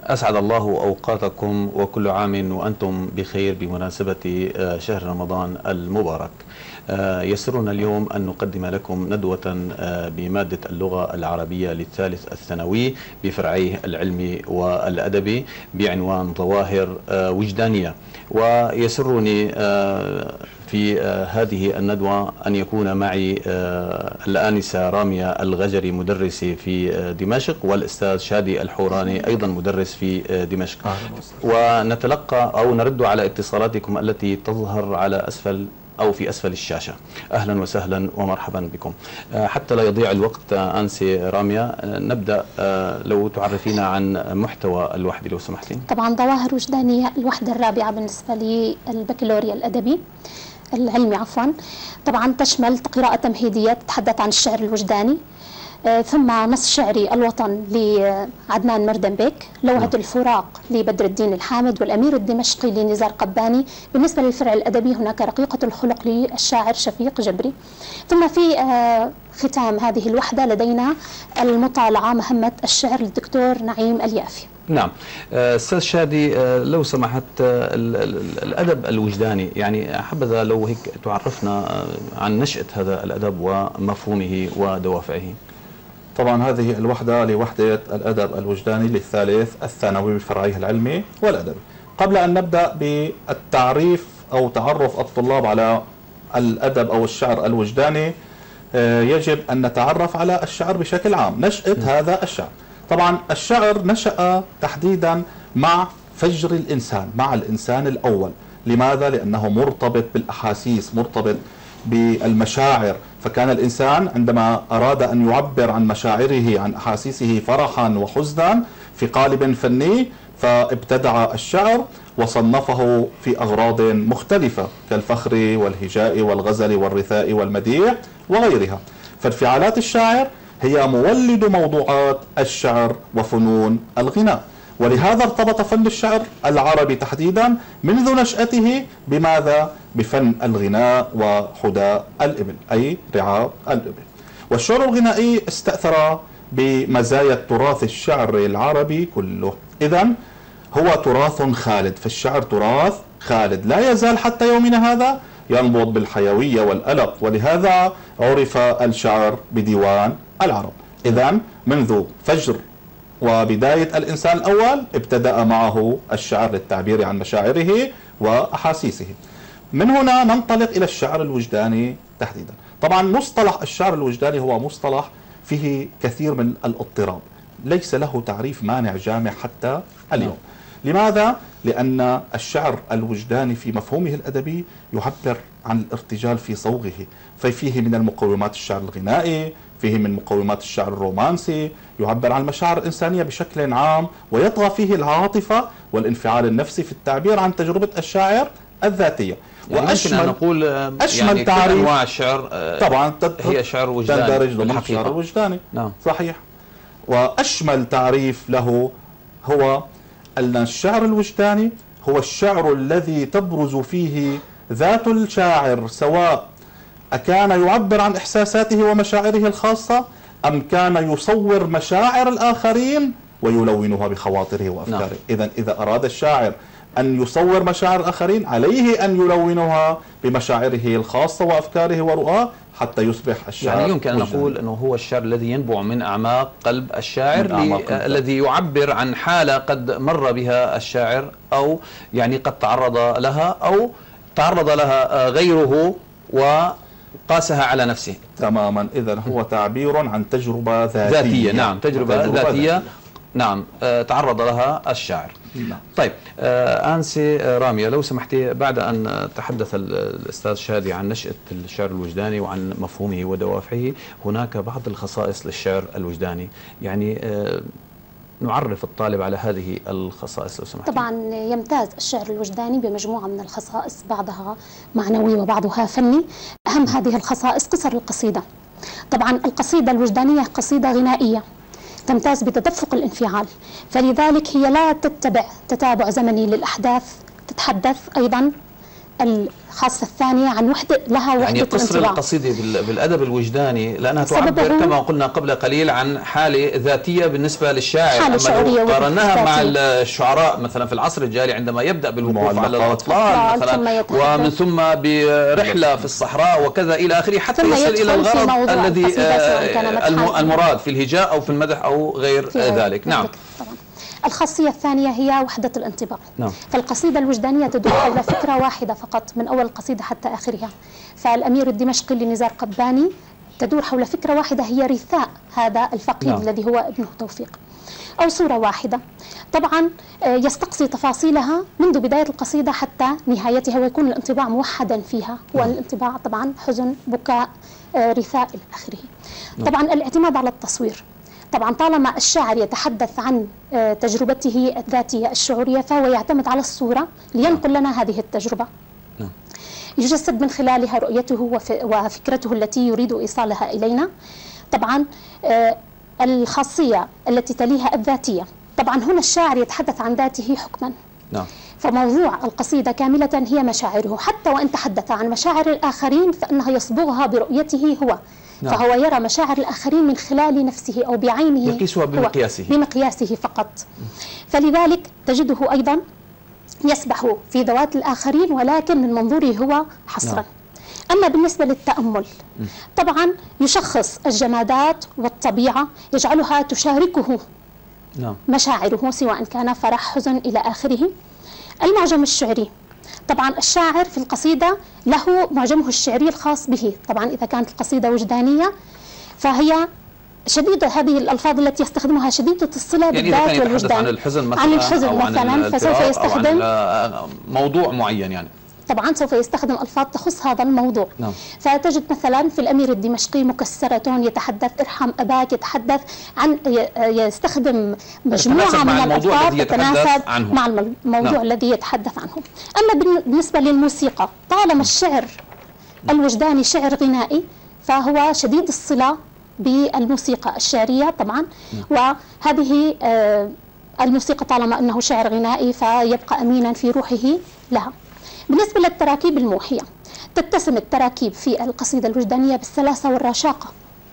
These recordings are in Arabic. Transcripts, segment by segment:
أسعد الله أوقاتكم وكل عام وأنتم بخير بمناسبة شهر رمضان المبارك. يسرنا اليوم أن نقدم لكم ندوة بمادة اللغة العربية للثالث الثانوي بفرعيه العلمي والأدبي بعنوان ظواهر وجدانية. ويسرني في هذه الندوة أن يكون معي الآنسة رامية الغجري مدرسي في دمشق، والأستاذ شادي الحوراني أيضا مدرس في دمشق. ونتلقى أو نرد على اتصالاتكم التي تظهر على أسفل أو في أسفل الشاشة. أهلا وسهلا ومرحبا بكم. حتى لا يضيع الوقت أنسي رامية، نبدأ لو تعرفينا عن محتوى الوحدة لو سمحتي. طبعا ظواهر وجدانية الوحدة الرابعة بالنسبة للبكالوريا الأدبي العلمي عفوا. طبعا تشمل قراءة تمهيدية تتحدث عن الشعر الوجداني، ثم نص شعري الوطن لعدنان مردنبيك، لوعة الفراق لبدر الدين الحامد، والأمير الدمشقي لنزار قباني. بالنسبة للفرع الأدبي هناك رقيقة الخلق للشاعر شفيق جبري. ثم في ختام هذه الوحدة لدينا المطالعة مهمة الشعر للدكتور نعيم اليافي. نعم. أستاذ شادي، لو سمحت، الأدب الوجداني يعني حبذا لو هيك تعرفنا عن نشأة هذا الأدب ومفهومه ودوافعه. طبعا هذه الوحدة لوحدة الأدب الوجداني للثالث الثانوي بفرعيه العلمي والأدبي. قبل أن نبدأ بالتعريف أو تعرف الطلاب على الأدب أو الشعر الوجداني، يجب أن نتعرف على الشعر بشكل عام، نشأة هذا الشعر. طبعا الشعر نشأ تحديدا مع فجر الإنسان، مع الإنسان الأول. لماذا؟ لأنه مرتبط بالأحاسيس، مرتبط بالمشاعر. فكان الإنسان عندما أراد أن يعبر عن مشاعره، عن أحاسيسه فرحا وحزنا في قالب فني، فابتدع الشعر وصنفه في أغراض مختلفة كالفخر والهجاء والغزل والرثاء والمديح وغيرها. فانفعالات الشاعر هي مولد موضوعات الشعر وفنون الغناء. ولهذا ارتبط فن الشعر العربي تحديدا منذ نشأته بماذا؟ بفن الغناء وحداء الإبل، أي رعاب الإبل. والشعر الغنائي استأثر بمزايا التراث الشعري العربي كله. إذن هو تراث خالد، فالشعر تراث خالد لا يزال حتى يومنا هذا ينبض بالحيوية والألق، ولهذا عرف الشعر بديوان العرب. إذن منذ فجر وبداية الإنسان الأول ابتدأ معه الشعر للتعبير عن مشاعره وأحاسيسه. من هنا ننطلق إلى الشعر الوجداني تحديدا. طبعا مصطلح الشعر الوجداني هو مصطلح فيه كثير من الاضطراب، ليس له تعريف مانع جامع حتى اليوم. لماذا؟ لأن الشعر الوجداني في مفهومه الأدبي يعبر عن الارتجال في صوغه، ففيه من المقومات الشعر الغنائي، فيه من مقومات الشعر الرومانسي، يعبر عن المشاعر الإنسانية بشكل عام، ويطغى فيه العاطفة والانفعال النفسي في التعبير عن تجربة الشاعر الذاتية. يعني ممكن أن نقول يعني تعريف كل أنواع الشعر طبعا هي شعر وجداني، تندرج ضمن الشعر الوجداني. نعم. صحيح. وأشمل تعريف له هو أن الشعر الوجداني هو الشعر الذي تبرز فيه ذات الشاعر، سواء أكان يعبر عن إحساساته ومشاعره الخاصة أم كان يصور مشاعر الآخرين ويلونها بخواطره وأفكاره. نعم. إذن إذا أراد الشاعر أن يصور مشاعر الآخرين عليه أن يلونها بمشاعره الخاصة وأفكاره ورؤاه حتى يصبح الشاعر. يعني يمكن أن نقول أنه هو الشعر الذي ينبع من أعماق قلب الشاعر، الذي يعبر عن حالة قد مر بها الشاعر، أو يعني قد تعرض لها أو تعرض لها غيره وقاسها على نفسه. تماما. إذن هو تعبير عن تجربة ذاتية. نعم، تجربة ذاتية. نعم، تعرض لها الشاعر. نعم. طيب أنسي رامية، لو سمحتي، بعد أن تحدث الأستاذ شادي عن نشأة الشعر الوجداني وعن مفهومه ودوافعه، هناك بعض الخصائص للشعر الوجداني، يعني نعرف الطالب على هذه الخصائص لو سمحتي. طبعا يمتاز الشعر الوجداني بمجموعة من الخصائص، بعضها معنوي وبعضها فني. أهم هذه الخصائص قصر القصيدة. طبعا القصيدة الوجدانية قصيدة غنائية تمتاز بتدفق الانفعال، فلذلك هي لا تتبع تتابع زمني للأحداث، تتحدث أيضا الخاصة الثانية عن وحدة لها وحدة يعني قصر الانطباع. القصيدة بالأدب الوجداني لأنها تعبر كما قلنا قبل قليل عن حالة ذاتية بالنسبة للشاعر، حالة أما لو قارناها مع ذاتية. الشعراء مثلا في العصر الجاهلي عندما يبدأ بالوقوف على الأطلال مثلا ومن ثم برحلة في الصحراء وكذا إلى آخره حتى يصل إلى الغرض الذي المراد في الهجاء أو في المدح أو غير ذلك. نعم. طبعا. الخاصية الثانية هي وحدة الانطباع. نعم. فالقصيدة الوجدانية تدور حول فكرة واحدة فقط من أول القصيدة حتى آخرها. فالأمير الدمشقي لنزار قباني تدور حول فكرة واحدة هي رثاء هذا الفقيد نعم. الذي هو ابنه توفيق، أو صورة واحدة. طبعا يستقصي تفاصيلها منذ بداية القصيدة حتى نهايتها ويكون الانطباع موحدا فيها، والانطباع طبعا حزن، بكاء، رثاء إلى آخره. طبعا الاعتماد على التصوير. طبعا طالما الشاعر يتحدث عن تجربته الذاتية الشعورية فهو يعتمد على الصورة لينقل لنا هذه التجربة. يجسد من خلالها رؤيته وفكرته التي يريد إيصالها إلينا. طبعا الخاصية التي تليها الذاتية. طبعا هنا الشاعر يتحدث عن ذاته حكما. نعم. فموضوع القصيدة كاملة هي مشاعره، حتى وإن تحدث عن مشاعر الآخرين فإنها يصبغها برؤيته هو. نعم. فهو يرى مشاعر الآخرين من خلال نفسه أو بعينه، يقيسها بمقياسه فقط. فلذلك تجده أيضا يسبح في ذوات الآخرين ولكن من منظوره هو حصرا. نعم. أما بالنسبة للتأمل طبعا يشخص الجمادات والطبيعة يجعلها تشاركه نعم. مشاعره سواء كان فرح، حزن إلى آخره. المعجم الشعري. طبعا الشاعر في القصيدة له معجمه الشعري الخاص به. طبعا إذا كانت القصيدة وجدانية فهي شديدة، هذه الألفاظ التي يستخدمها شديدة الصلة بالذات والوجدان. عن الحزن مثلا، عن الحزن مثلا فسوف يستخدم موضوع معين يعني. طبعا سوف يستخدم ألفاظ تخص هذا الموضوع. نعم. فتجد مثلا في الأمير الدمشقي مكسرة يتحدث ارحم أباك، يتحدث عن يستخدم مجموعة من الألفاظ تتناسب مع الموضوع. نعم. الذي يتحدث عنه. أما بالنسبة للموسيقى طالما الشعر الوجداني شعر غنائي فهو شديد الصلة بالموسيقى الشعرية طبعا. وهذه الموسيقى طالما أنه شعر غنائي فيبقى أمينا في روحه لها. بالنسبة للتراكيب الموحية تتسم التراكيب في القصيدة الوجدانية بالسلاسة والرشاقة،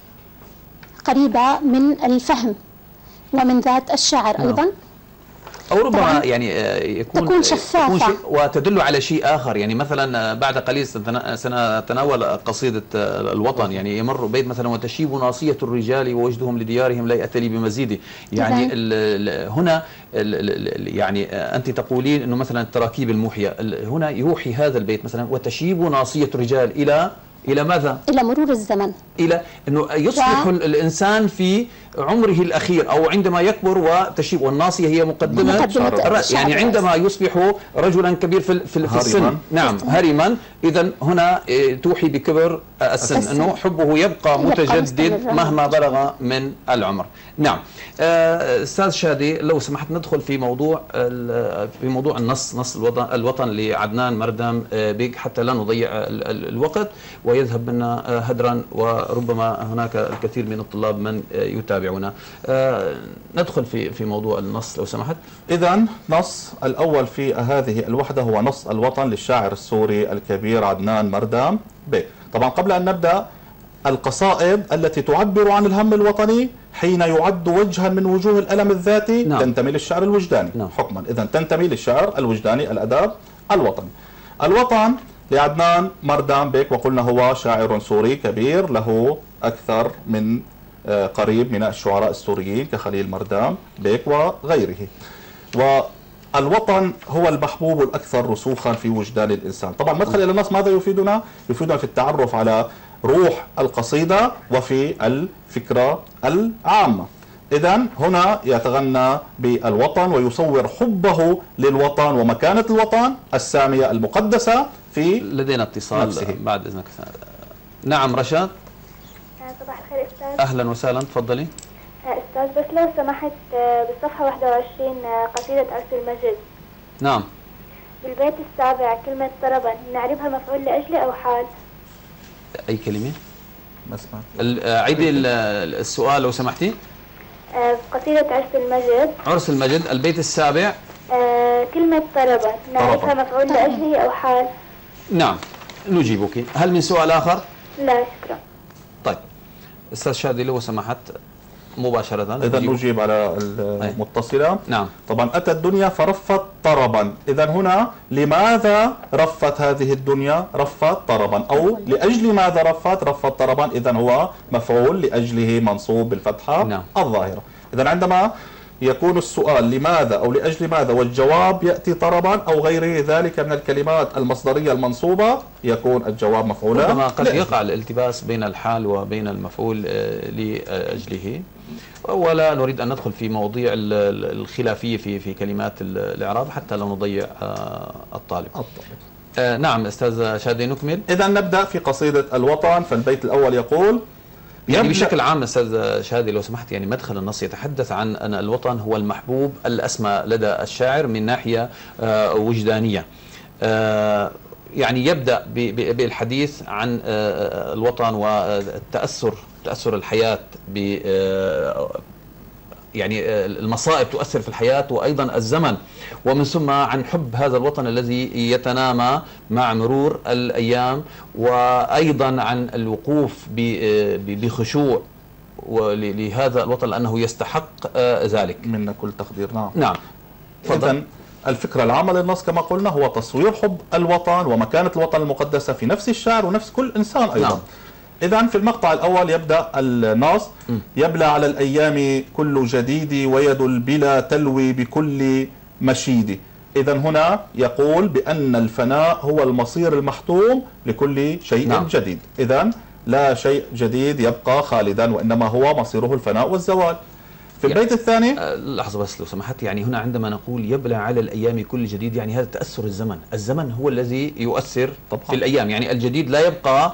قريبة من الفهم ومن ذات الشاعر أيضا. أو ربما يعني تكون شفافة وتدل على شيء آخر. يعني مثلا بعد قليل سنتناول قصيدة الوطن، يعني يمر بيت مثلا وتشيب ناصية الرجال ووجدهم لديارهم لا يأتي لي بمزيد. يعني هنا يعني أنت تقولين أنه مثلا التراكيب الموحية هنا يوحي هذا البيت مثلا وتشيب ناصية الرجال إلى ماذا؟ إلى مرور الزمن، إلى أنه يصبح الإنسان في عمره الأخير أو عندما يكبر وتشيب، والناصية هي مقدمة الرأس، يعني عندما يصبح رجلا كبير في السن. نعم، هرما. إذا هنا توحي بكبر السن، أنه حبه يبقى متجدد مهما بلغ من العمر. نعم. أستاذ شادي لو سمحت ندخل في موضوع نص الوطن لعدنان مردام بيك حتى لا نضيع الوقت ويذهب منا هدرا، وربما هناك الكثير من الطلاب من يتابعنا. ندخل في موضوع النص لو سمحت. إذن نص الأول في هذه الوحدة هو نص الوطن للشاعر السوري الكبير عدنان مردام بيك. طبعا قبل أن نبدأ، القصائد التي تعبر عن الهم الوطني حين يعد وجها من وجوه الألم الذاتي نعم. تنتمي للشعر الوجداني نعم. حكما. إذن تنتمي للشعر الوجداني الأداب الوطني. الوطن لعدنان مردام بيك، وقلنا هو شاعر سوري كبير له أكثر من قريب من الشعراء السوريين كخليل مردام بيك وغيره. والوطن هو المحبوب الأكثر رسوخا في وجدان الإنسان. طبعا مدخل إلى النص ماذا يفيدنا؟ يفيدنا في التعرف على روح القصيدة وفي الفكرة العامة. إذن هنا يتغنى بالوطن ويصور حبه للوطن ومكانة الوطن السامية المقدسة في لدينا اتصال نفسه. بعد إذنك. نعم رشاد. صباح الخير أستاذ. أهلا وسهلا، تفضلي. أستاذ بس لو سمحت بالصفحة 21 قصيدة عرس المجد. نعم. بالبيت السابع كلمة طربا نعربها مفعول لأجل أو حال. أي كلمة؟ عيدي السؤال لو سمحتي. في قصيدة عرس المجد. عرس المجد البيت السابع. كلمة طربا نعرفها مفعول لأجله أو حال. نعم نجيبك. هل من سؤال آخر؟ لا شكرا. طيب أستاذ شادي لو سمحت مباشرة. إذا نجيب على المتصلة. نعم. طبعا أتى الدنيا فرفت طربا، إذا هنا لماذا رفت هذه الدنيا؟ رفت طربا، أو لأجل ماذا رفت طربا، إذا هو مفعول لأجله منصوب بالفتحة نعم. الظاهرة. إذا عندما يكون السؤال لماذا أو لأجل ماذا والجواب يأتي طربا أو غير ذلك من الكلمات المصدرية المنصوبة، يكون الجواب مفعولا. ربما قد يقع الالتباس بين الحال وبين المفعول لأجله، ولا نريد أن ندخل في مواضيع الخلافية في كلمات الإعراب حتى لا نضيع الطالب. نعم أستاذ شادي نكمل. إذا نبدأ في قصيدة الوطن. فالبيت الأول يقول يعني بشكل عام أستاذ شادي لو سمحت، يعني مدخل النص يتحدث عن أن الوطن هو المحبوب الأسمى لدى الشاعر من ناحية وجدانية. يعني يبدأ بالحديث عن الوطن تأثر الحياة يعني المصائب تؤثر في الحياة، وأيضا الزمن، ومن ثم عن حب هذا الوطن الذي يتنامى مع مرور الأيام، وأيضا عن الوقوف بخشوع لهذا الوطن لأنه يستحق ذلك. منا كل تقدير. نعم. نعم. إذن الفكرة العامة للنص كما قلنا هو تصوير حب الوطن ومكانة الوطن المقدسة في نفس الشاعر ونفس كل إنسان أيضا. نعم. إذن في المقطع الأول يبدأ النص: يبلى على الأيام كل جديد ويد البلا تلوي بكل مشيد. إذن هنا يقول بأن الفناء هو المصير المحتوم لكل شيء. نعم. جديد. إذن لا شيء جديد يبقى خالدا، وإنما هو مصيره الفناء والزوال. في البيت الثاني لحظة بس لو سمحت، يعني هنا عندما نقول يبلى على الأيام كل جديد، يعني هذا تأثر الزمن هو الذي يؤثر طبعا في الأيام، يعني الجديد لا يبقى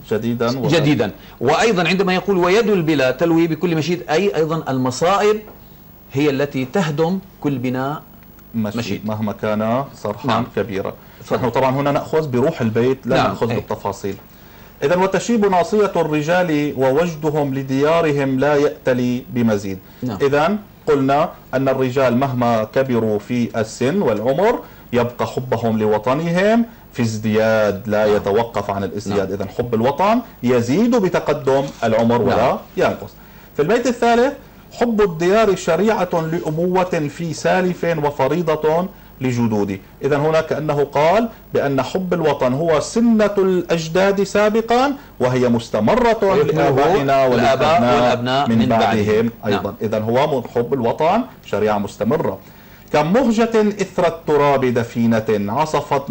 جديدا. وأيضا عندما يقول ويد البلا تلوي بكل مشيد، أي أيضا المصائب هي التي تهدم كل بناء مشيد مهما كان صرحا. نعم. كبيرا. نحن طبعا هنا نأخذ بروح البيت لا. نعم. نأخذ بالتفاصيل. إذا وتشيب ناصية الرجال ووجدهم لديارهم لا يأتلي بمزيد. نعم. إذا قلنا أن الرجال مهما كبروا في السن والعمر يبقى حبهم لوطنهم في ازدياد لا يتوقف عن الازدياد. إذا حب الوطن يزيد بتقدم العمر ولا ينقص. في البيت الثالث: حب الديار شريعة لأبوة في سالف وفريضة لجدودي. إذا هنا كأنه قال بأن حب الوطن هو سنة الأجداد سابقا، وهي مستمرة لآبائنا والأبناء من بعدهم أيضا. إذا هو حب الوطن شريعة مستمرة. كمهجة إثر التراب دفينة عصفت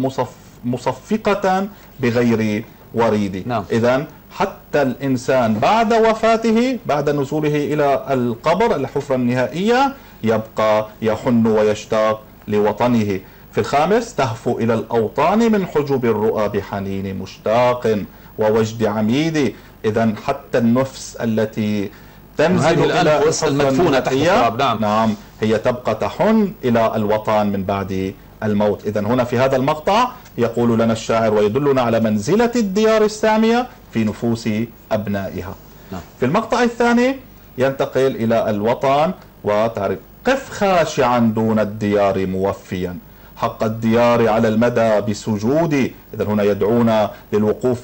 مصفقة بغير وريد. نعم. إذا حتى الإنسان بعد وفاته، بعد نزوله إلى القبر الحفرة النهائية، يبقى يحن ويشتاق لوطنه. في الخامس: تهفو إلى الأوطان من حجب الرؤى بحنين مشتاق ووجد عميد. إذا حتى النفس التي تنزل إلى المدفونة تحت التراب نعم هي تبقى تحن إلى الوطن من بعد الموت. إذا هنا في هذا المقطع يقول لنا الشاعر ويدلنا على منزلة الديار السامية في نفوس أبنائها. نعم. في المقطع الثاني ينتقل إلى الوطن وتعرف: قف خاشعا دون الديار موفيا حق الديار على المدى بسجود. إذا هنا يدعونا للوقوف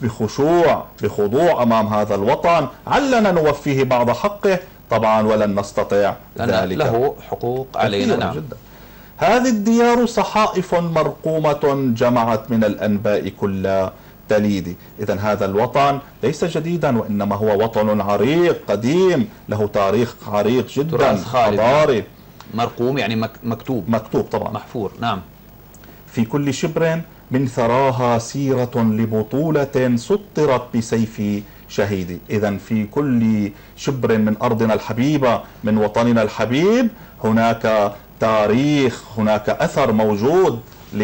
بخضوع أمام هذا الوطن، علنا نوفيه بعض حقه طبعا ولن نستطيع ذلك، له حقوق علينا. نعم. جدا. هذه الديار صحائف مرقومة جمعت من الأنباء كل تليد. إذا هذا الوطن ليس جديدا، وإنما هو وطن عريق قديم له تاريخ عريق جدا حضاري. مرقوم يعني مكتوب طبعا، محفور. نعم. في كل شبر من ثراها سيرة لبطولة سطرت بسيف شهيد. إذا في كل شبر من أرضنا الحبيبة، من وطننا الحبيب، هناك تاريخ، هناك أثر موجود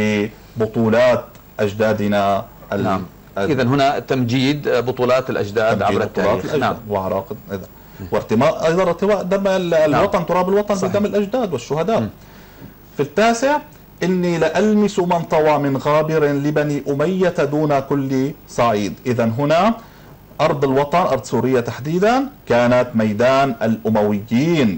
لبطولات أجدادنا. نعم. إذا هنا تمجيد بطولات الأجداد عبر التاريخ. نعم. وعراق وارتماء أيضا ارتماء دم الوطن. نعم. تراب الوطن بدم الأجداد والشهداء. في التاسع: إني لألمس من طوى من غابر لبني أمية دون كل صعيد. إذا هنا أرض الوطن، أرض سوريا تحديدا، كانت ميدان الأمويين،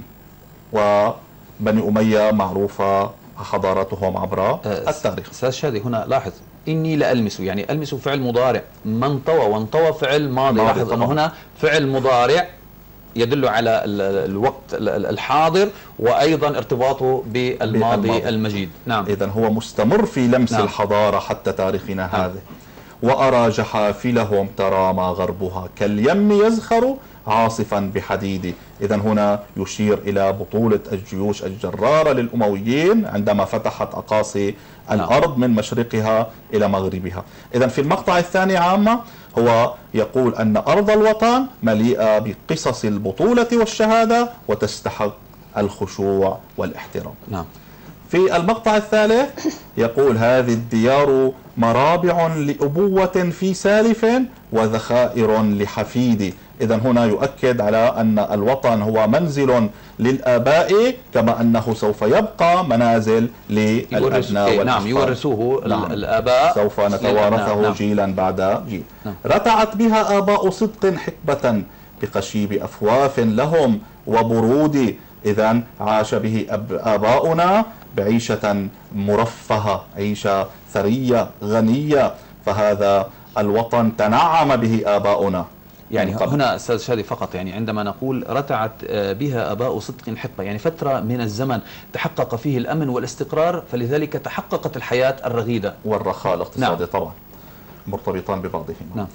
وبني أمية معروفة حضارتهم عبر التاريخ. أستاذ شادي هنا لاحظ إني لألمس، يعني ألمس فعل مضارع، من طوى، وانطوى فعل ماضي. لاحظ أنه هنا فعل مضارع يدل على الوقت الحاضر وأيضا ارتباطه بالماضي المجيد. نعم، إذن هو مستمر في لمس نعم. الحضارة حتى تاريخنا هذا. وأرى جحافلهم ترى ما غربها كاليم يزخر عاصفا بحديد. إذن هنا يشير إلى بطولة الجيوش الجرارة للأمويين عندما فتحت أقاصي الأرض من مشرقها إلى مغربها. إذن في المقطع الثاني عامة هو يقول أن أرض الوطن مليئة بقصص البطولة والشهادة وتستحق الخشوع والاحترام. نعم. في المقطع الثالث يقول هذه الديار مرابع لأبوة في سالف وذخائر لحفيد. إذن هنا يؤكد على أن الوطن هو منزل للآباء كما أنه سوف يبقى منازل للأبناء والأحفاد. نعم، يورثوه الآباء، سوف نتوارثه نعم. جيلا بعد جيل. نعم. رتعت بها آباء صدق حقبة بقشيب أفواف لهم وبرود. إذن عاش به آباؤنا بعيشة مرفهة، عيشة ثرية غنية، فهذا الوطن تنعم به آباؤنا. يعني هنا أستاذ شادي فقط، يعني عندما نقول رتعت بها آباء صدق حقبة، يعني فترة من الزمن تحقق فيه الأمن والاستقرار، فلذلك تحققت الحياة الرغيدة والرخاء الاقتصادي. نعم. طبعا مرتبطان ببعضهما. نعم.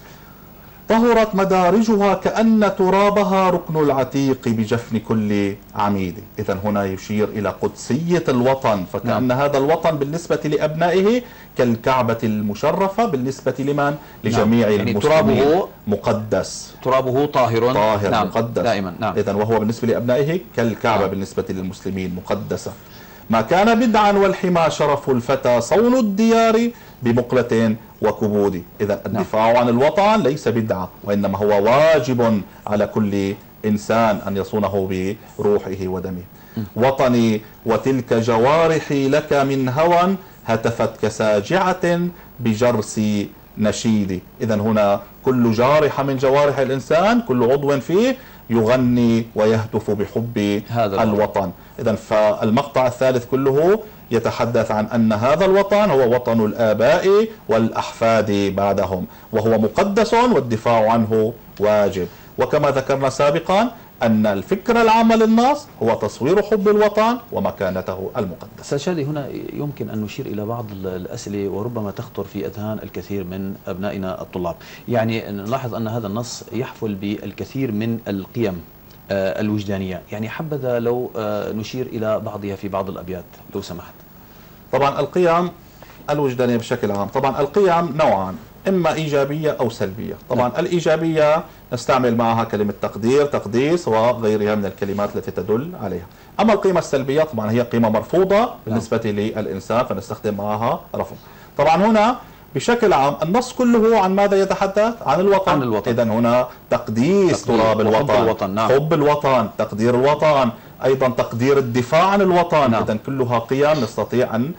طهرت مدارجها كأن ترابها ركن العتيق بجفن كل عميد. إذن هنا يشير إلى قدسية الوطن، فكأن نعم. هذا الوطن بالنسبة لأبنائه كالكعبة المشرفة بالنسبة لمن؟ لجميع نعم. يعني المسلمين. ترابه مقدس، ترابه طاهر نعم. مقدس دائما. نعم. إذن وهو بالنسبة لأبنائه كالكعبة نعم. بالنسبة للمسلمين مقدسة. ما كان بدعا والحمى شرف الفتى صون الديار بمقلة وكبود. إذا الدفاع عن الوطن ليس بدعة، وإنما هو واجب على كل إنسان أن يصونه بروحه ودمه. وطني وتلك جوارحي لك من هوى هتفت كساجعة بجرس نشيد. إذا هنا كل جارحة من جوارح الإنسان، كل عضو فيه يغني ويهتف بحب الوطن. إذا فالمقطع الثالث كله يتحدث عن أن هذا الوطن هو وطن الآباء والأحفاد بعدهم، وهو مقدس والدفاع عنه واجب. وكما ذكرنا سابقا أن الفكرة العامة للنص هو تصوير حب الوطن ومكانته المقدسة. أستاذ شادي، هنا يمكن أن نشير إلى بعض الأسئلة وربما تخطر في أذهان الكثير من أبنائنا الطلاب. يعني نلاحظ أن هذا النص يحفل بالكثير من القيم الوجدانية، يعني حبذا لو نشير إلى بعضها في بعض الأبيات لو سمحت. طبعا القيم الوجدانية بشكل عام، طبعا القيم نوعان، إما إيجابية أو سلبية. طبعا الإيجابية نستعمل معها كلمة تقدير، تقديس وغيرها من الكلمات التي تدل عليها. أما القيمة السلبية طبعا هي قيمة مرفوضة بالنسبة للإنسان، فنستخدم معها رفض. طبعا هنا بشكل عام النص كله عن ماذا يتحدث؟ عن الوطن. إذا هنا تقديس تراب الوطن، نعم. حب الوطن، تقدير الوطن، أيضا تقدير الدفاع عن الوطن. نعم. إذا كلها قيم نستطيع أن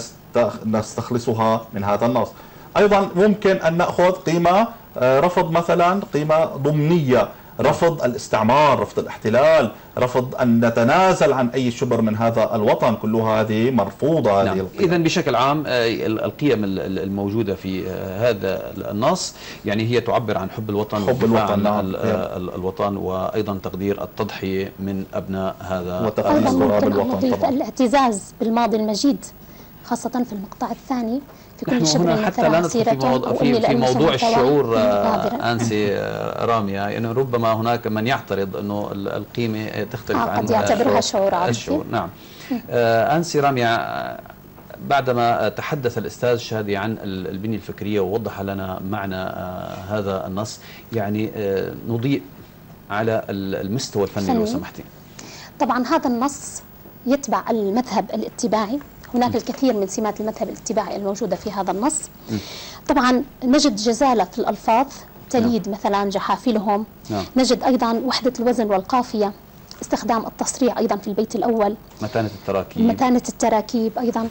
نستخلصها من هذا النص. أيضا ممكن أن نأخذ قيمة رفض، مثلا قيمة ضمنية، رفض الاستعمار، رفض الاحتلال، رفض أن نتنازل عن أي شبر من هذا الوطن، كلها هذه مرفوضة. نعم. إذا بشكل عام القيم الموجودة في هذا النص يعني هي تعبر عن حب الوطن، حب الوطن، نعم. الوطن، وأيضا تقدير التضحية من أبناء هذا وتقديس تراب الوطن طبعا. الاعتزاز بالماضي المجيد خاصة في المقطع الثاني. في كل شبر حتى لا ندخل في موضوع الشعور أنسي رامية، يعني ربما هناك من يعترض أنه القيمة تختلف عن قد يعتبرها شعور عاطفي. نعم. أنسي رامية، بعدما تحدث الأستاذ شادي عن البنية الفكرية ووضح لنا معنى هذا النص، يعني نضيء على المستوى الفني لو سمحتي. طبعا هذا النص يتبع المذهب الاتباعي، هناك الكثير من سمات المذهب الاتباعي الموجودة في هذا النص. طبعا نجد جزالة في الألفاظ تليد مثلا جحافلهم. نجد أيضا وحدة الوزن والقافية، استخدام التصريع أيضا في البيت الأول، متانة التراكيب أيضا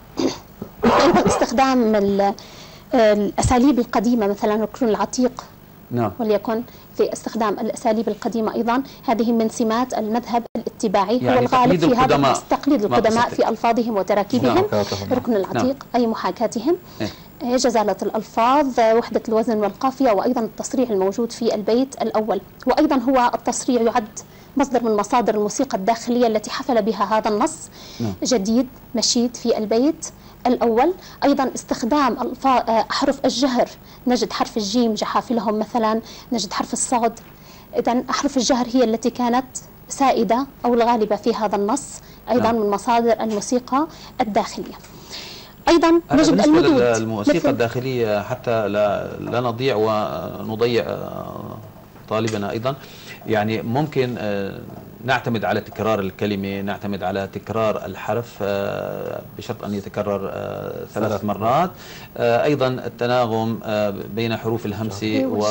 أيضا استخدام الأساليب القديمة مثلا ركن العتيق وليكن في استخدام الأساليب القديمة أيضا. هذه من سمات المذهب الاتباعي، يعني هو الغالب في هذا النص تقليد القدماء في ألفاظهم وتراكيبهم، ركن العتيق أي محاكاتهم، جزالة الألفاظ، وحدة الوزن والقافية، وأيضا التصريع الموجود في البيت الأول. وأيضا هو التصريع يعد مصدر من مصادر الموسيقى الداخلية التي حفل بها هذا النص. جديد مشيد في البيت الأول. أيضا استخدام أحرف الجهر، نجد حرف الجيم جحافلهم مثلا، نجد حرف الصاد. إذن أحرف الجهر هي التي كانت سائدة أو الغالبة في هذا النص، أيضا من مصادر الموسيقى الداخلية. أيضا نجد المدود الموسيقى الداخلية، حتى لا نضيع ونضيع طالبنا أيضا، يعني ممكن نعتمد على تكرار الكلمة، نعتمد على تكرار الحرف بشرط أن يتكرر 3 مرات. أيضا التناغم بين حروف الهمس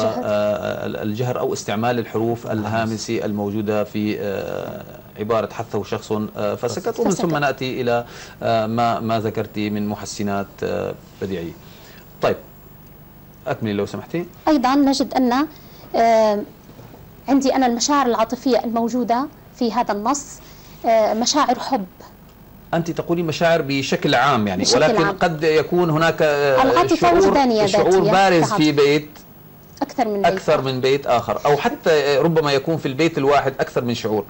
والجهر، أو استعمال الحروف الهامسة الموجودة في عبارة حثه شخص فسكت. ومن ثم نأتي إلى ما ذكرتي من محسنات بديعية. طيب أكملي لو سمحتي. أيضا نجد أن عندي أنا المشاعر العاطفية الموجودة في هذا النص مشاعر حب. أنت تقولي مشاعر بشكل عام يعني، بشكل ولكن عام. قد يكون هناك شعور بارز في بيت أكثر من بيت آخر، أو حتى ربما يكون في البيت الواحد أكثر من شعور.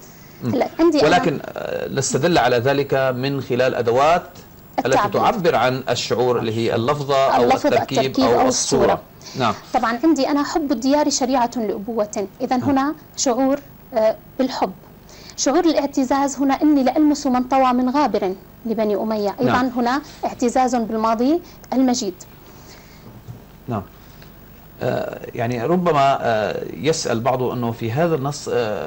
ولكن نستدل على ذلك من خلال أدوات التي تعبر عن الشعور، اللي هي اللفظة أو التركيب أو الصورة. نعم. طبعا عندي أنا حب الديار شريعة لأبوة، إذا هنا شعور بالحب. شعور الاعتزاز هنا إني لألمس من طوى من غابر لبني أمية، أيضا نعم. هنا اعتزاز بالماضي المجيد. نعم. يعني ربما يسأل بعض أنه في هذا النص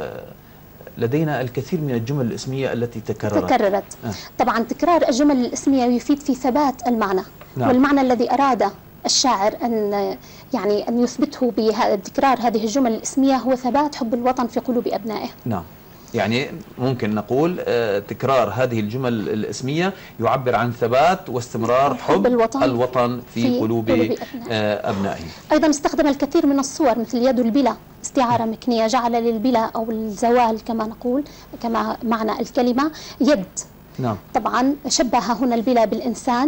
لدينا الكثير من الجمل الاسمية التي تكررت. طبعا تكرار الجمل الاسمية يفيد في ثبات المعنى. نعم. والمعنى الذي أراد الشاعر أن يثبته بتكرار هذه الجمل الاسمية هو ثبات حب الوطن في قلوب أبنائه. نعم. يعني ممكن نقول تكرار هذه الجمل الاسمية يعبر عن ثبات واستمرار حب الوطن في قلوب أبنائه. أيضا استخدم الكثير من الصور مثل يد البلا، استعارة مكنية، جعل للبلا أو الزوال كما نقول كما معنى الكلمة يد. نعم. طبعا شبه هنا البلا بالإنسان،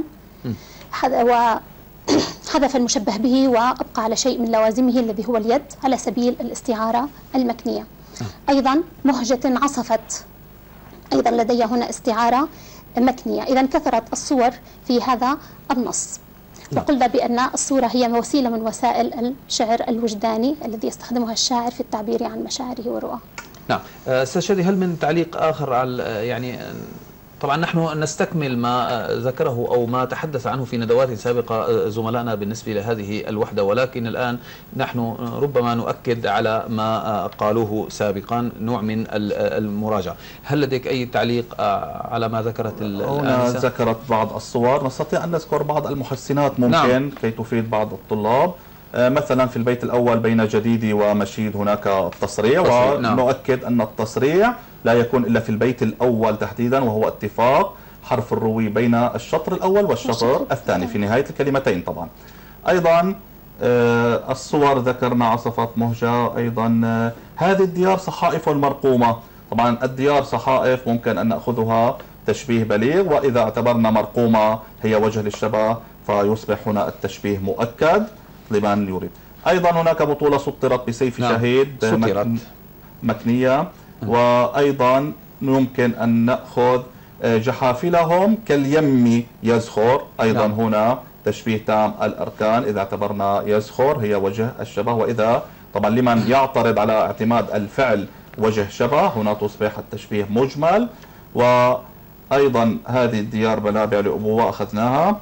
وحذف المشبه به وأبقى على شيء من لوازمه الذي هو اليد على سبيل الاستعارة المكنية. أيضا مهجة عصفت، أيضا لدي هنا استعارة مكنية. إذا كثرت الصور في هذا النص. وقلنا بأن الصورة هي وسيلة من وسائل الشعر الوجداني الذي يستخدمها الشاعر في التعبير عن مشاعره ورؤاه. نعم. أستاذ شادي، هل من تعليق آخر على يعني طبعا نحن نستكمل ما ذكره أو ما تحدث عنه في ندوات سابقة زملائنا بالنسبة لهذه الوحدة، ولكن الآن نحن ربما نؤكد على ما قالوه سابقا، نوع من المراجعة. هل لديك أي تعليق على ما ذكرت هنا ذكرت بعض الصور، نستطيع أن نذكر بعض المحسنات ممكن نعم. كي تفيد بعض الطلاب. مثلا في البيت الأول بين جديدي ومشيد هناك التصريع، ونؤكد أن التصريع لا يكون إلا في البيت الأول تحديدا، وهو اتفاق حرف الروي بين الشطر الأول والشطر الثاني في نهاية الكلمتين طبعا. أيضا الصور ذكرنا عصفت مهجة. أيضا هذه الديار صحائف مرقومة. طبعا الديار صحائف ممكن أن نأخذها تشبيه بليغ، وإذا اعتبرنا مرقومة هي وجه للشبه فيصبح هنا التشبيه مؤكد لمن يريد. أيضا هناك بطولة سطرت بسيف شهيد مكنية. وأيضا يمكن أن نأخذ جحافلهم كاليم يزخر، أيضا هنا تشبيه تام الأركان إذا اعتبرنا يزخر هي وجه الشبه، وإذا طبعا لمن يعترض على اعتماد الفعل وجه شبه هنا تصبح التشبيه مجمل. وأيضا هذه الديار بنابع لأبوة أخذناها.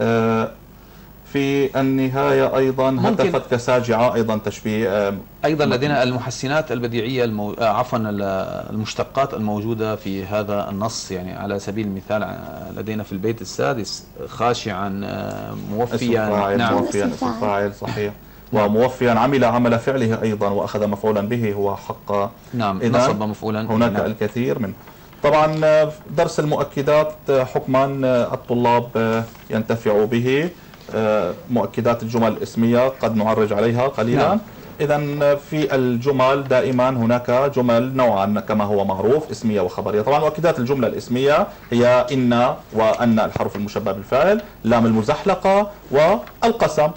في النهاية أيضا هتفت كساجعة، أيضا تشبيه. أيضا لدينا المحسنات البديعية عفوا المشتقات الموجودة في هذا النص. يعني على سبيل المثال لدينا في البيت السادس خاشعا موفيا. نعم. موفيا اسم فاعل صحيح. وموفيا عمل عمل فعله أيضا وأخذ مفعولا به هو حق. نعم. نصب مفعولا. هناك نعم. الكثير من طبعا درس المؤكدات حكما الطلاب ينتفعوا به. مؤكدات الجمل الاسمية قد نعرج عليها قليلا. نعم. إذا في الجمل دائما هناك جمل نوعا كما هو معروف، اسمية وخبرية. طبعا مؤكدات الجملة الاسمية هي إن وأن الحرف المشبه بالفاعل، لام المزحلقة والقسم.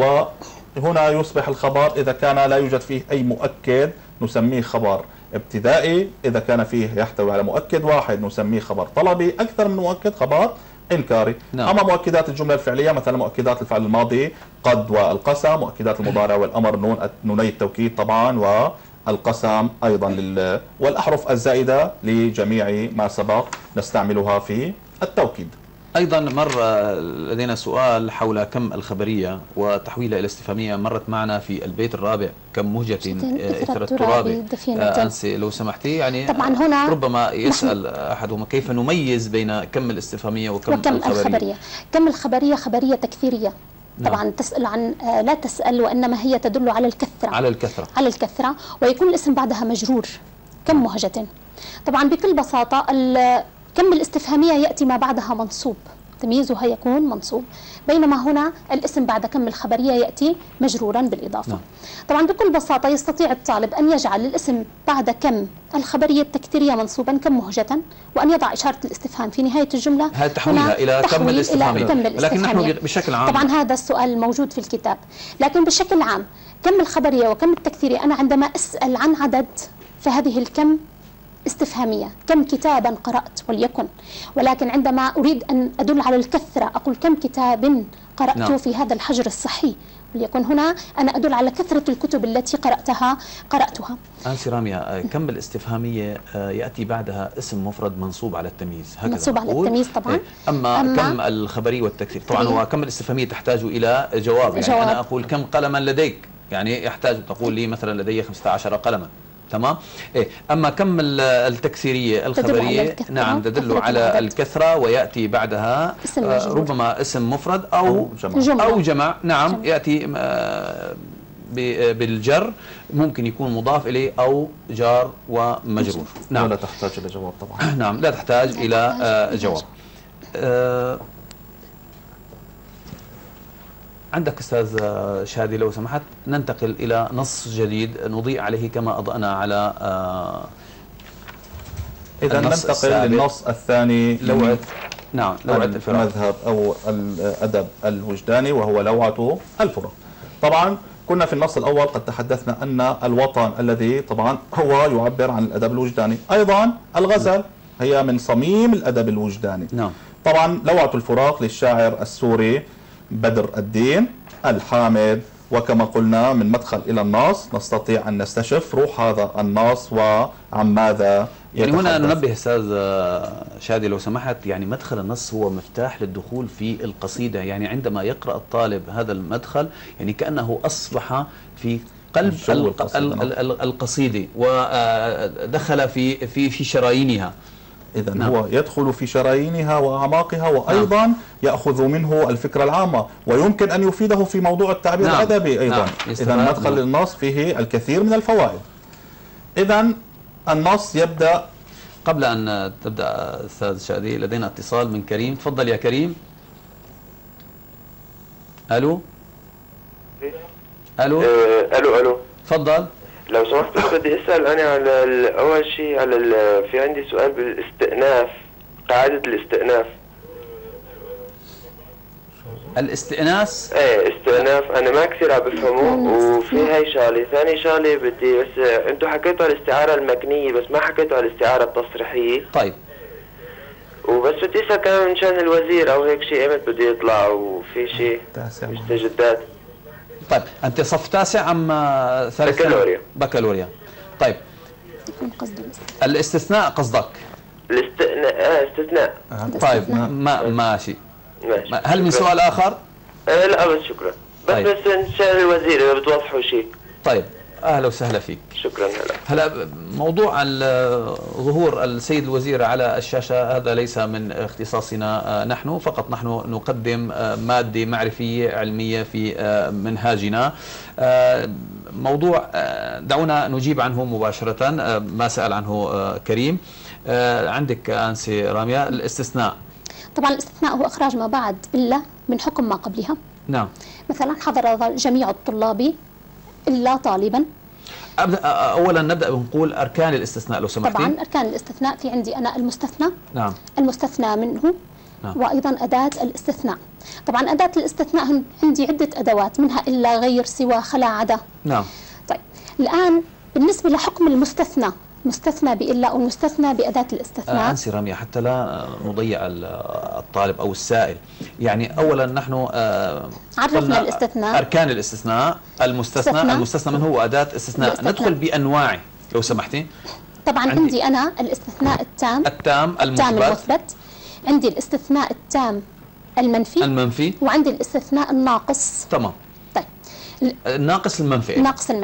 وهنا يصبح الخبر إذا كان لا يوجد فيه أي مؤكد نسميه خبر ابتدائي، إذا كان فيه يحتوي على مؤكد واحد نسميه خبر طلبي، أكثر من مؤكد خبر إنكاري. نعم. أما مؤكدات الجملة الفعلية مثلا مؤكدات الفعل الماضي قد والقسم، مؤكدات المضارع والأمر نوني التوكيد طبعا، والقسم أيضا والأحرف الزائدة لجميع ما سبق نستعملها في التوكيد. أيضا مر لدينا سؤال حول كم الخبرية وتحويلها إلى استفهامية، مرت معنا في البيت الرابع كم مهجة إثر التراب. أنسي لو سمحتي، يعني طبعا هنا ربما يسأل أحدهما كيف نميز بين كم الاستفهامية وكم الخبرية. كم الخبرية خبرية تكثيرية. طبعا تسأل عن لا تسأل، وإنما هي تدل على الكثرة. على الكثرة ويكون الاسم بعدها مجرور. كم مهجة. طبعا بكل بساطة كم الاستفهامية يأتي ما بعدها منصوب، تمييزها يكون منصوب، بينما هنا الاسم بعد كم الخبرية يأتي مجرورا بالإضافة. طبعا بكل بساطة يستطيع الطالب أن يجعل الاسم بعد كم الخبرية التكثيرية منصوبا كم مهجة، وأن يضع إشارة الاستفهام في نهاية الجملة تحويلها إلى كم الاستفهامية. لكن نحن بشكل عام طبعا هذا السؤال موجود في الكتاب، لكن بشكل عام كم الخبرية وكم التكثيرية أنا عندما أسأل عن عدد فهذه الكم استفهامية، كم كتابا قرأت وليكن. ولكن عندما أريد أن أدل على الكثرة أقول كم كتاب قرأت في هذا الحجر الصحي وليكن، هنا أنا أدل على كثرة الكتب التي قرأتها. أنسي رامية، كم الاستفهامية يأتي بعدها اسم مفرد منصوب على التمييز، هكذا منصوب على التمييز طبعا. أما كم الخبرية والتكثير طبعا هو كم الاستفهامية تحتاج إلى جواب. يعني أنا أقول كم قلما لديك، يعني يحتاج تقول لي مثلا لدي 15 قلما، تمام. أما كم التكسيرية الخبرية نعم تدل على الكثرة ويأتي بعدها ربما اسم مفرد أو جمع. نعم يأتي بالجر، ممكن يكون مضاف إليه أو جار ومجرور. نعم لا تحتاج إلى جواب طبعا. نعم لا تحتاج إلى جواب. عندك أستاذ شادي لو سمحت ننتقل إلى نص جديد نضيء عليه كما أضأنا على إذا ننتقل للنص الثاني لوعة الفراق، المذهب أو الأدب الوجداني، وهو لوعة الفراق. طبعا كنا في النص الأول قد تحدثنا أن الوطن الذي طبعا هو يعبر عن الأدب الوجداني، أيضا الغزل هي من صميم الأدب الوجداني. نعم. طبعا لوعة الفراق للشاعر السوري بدر الدين الحامد، وكما قلنا من مدخل إلى النص نستطيع أن نستشف روح هذا النص وعن ماذا يعني هنا ننبه أستاذ شادي لو سمحت، يعني مدخل النص هو مفتاح للدخول في القصيدة. يعني عندما يقرأ الطالب هذا المدخل يعني كأنه أصبح في قلب القصيدة ودخل في شرايينها. إذن هو يدخل في شرايينها وأعماقها، وأيضا يأخذ منه الفكرة العامة، ويمكن أن يفيده في موضوع التعبير الأدبي أيضا. إذن مدخل النص فيه الكثير من الفوائد. إذن النص يبدأ. قبل أن تبدأ أستاذ شادي لدينا اتصال من كريم، تفضل يا كريم. ألو ألو ألو تفضل. لو سمحت بدي أسأل أنا على أول شيء على في عندي سؤال بالاستئناف، قاعدة الاستئناف. الاستئناس؟ ايه استئناف أنا ما كثير عم بفهمه، وفي هاي شغلة، ثاني شغلة بدي بس أنتم حكيتوا على الاستعارة المكنية بس ما حكيتوا على الاستعارة التصريحية. طيب. وبس بدي أسأل كمان من شأن الوزير أو هيك شيء إمتى بده يطلع وفي شيء مستجدات. طيب أنت صف تاسع أم ثالث؟ بكالوريا. طيب الاستثناء قصدك؟ الاستثناء استثناء. طيب ماشي. هل من سؤال آخر؟ لا بس شكرا. طيب. بس إن شاء الوزير إذا بتوضحوا شيء. طيب أهلا وسهلا فيك. شكرا. هلا موضوع ظهور السيد الوزير على الشاشة هذا ليس من اختصاصنا نحن، فقط نحن نقدم مادة معرفية علمية في منهاجنا. موضوع دعونا نجيب عنه مباشرة ما سأل عنه كريم. عندك أنسي رامية الاستثناء. طبعا الاستثناء هو إخراج ما بعد إلا من حكم ما قبلها. نعم. مثلا حضر جميع الطلاب إلا طالبا. أولا نبدأ بنقول أركان الاستثناء لو سمحتي. طبعا أركان الاستثناء في عندي أنا المستثنى، نعم، المستثنى منه، نعم، وأيضا أداة الاستثناء. طبعا أداة الاستثناء عندي عدة أدوات، منها إلا، غير، سوى، خلا، عدا. نعم. طيب الآن بالنسبة لحكم المستثنى، مستثنى بإلا أو المستثنى بأداة الاستثناء. أنسي رامية حتى لا نضيع الطالب أو السائل، يعني أولا نحن عرفنا الاستثناء، أركان الاستثناء، المستثنى منه وأداة استثناء. ندخل بأنواعه لو سمحتي. طبعا عندي أنا الاستثناء التام المثبت، عندي الاستثناء التام المنفي، وعندي الاستثناء الناقص. تمام. طيب الناقص المنفي.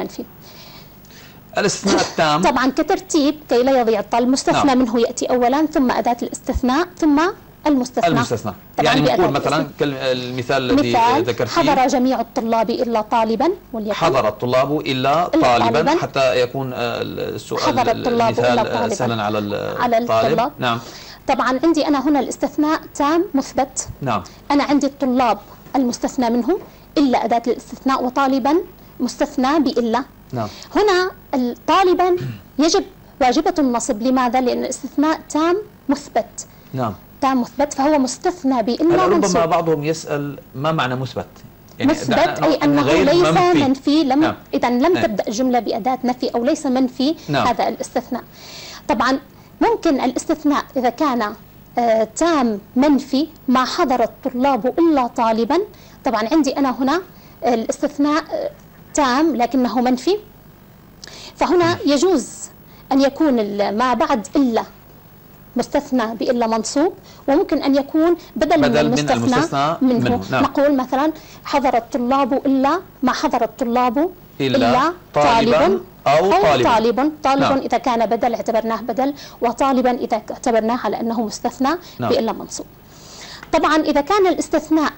الاستثناء التام طبعا كترتيب كي لا يضيع الطالب، المستثنى منه يأتي أولا، ثم أداة الاستثناء، ثم المستثنى. يعني نقول مثلا المثال الذي ذكرتيه، حضر جميع الطلاب إلا طالبا، وليكن حضر الطلاب إلا طالبا، حتى يكون السؤال المثال سهلا على الطالب. نعم. طبعا عندي أنا هنا الاستثناء تام مثبت. نعم. أنا عندي الطلاب المستثنى منهم، إلا أداة الاستثناء، وطالبا مستثنى بإلا. نعم. هنا طالبا واجبة النصب. لماذا؟ لأن الاستثناء تام مثبت. نعم. تام مثبت، فهو مستثنى بإلا منصوب. ربما بعضهم يسأل ما معنى مثبت؟ يعني مثبت أي أنه ليس منفي. نعم. إذا لم تبدأ الجملة بأداة نفي أو ليس منفي. نعم. هذا الاستثناء. طبعا ممكن الاستثناء إذا كان تام منفي، ما حضر الطلاب إلا طالبا. طبعا عندي أنا هنا الاستثناء تام لكنه منفي، فهنا يجوز أن يكون ما بعد إلا مستثنى بإلا منصوب، وممكن أن يكون بدل من المستثنى منه. نعم. نقول مثلا حضر الطلاب إلا، ما حضر الطلاب إلا طالب أو طالب. نعم. إذا كان بدل اعتبرناه بدل، وطالبا إذا اعتبرناه على أنه مستثنى. نعم. بإلا منصوب. طبعا إذا كان الاستثناء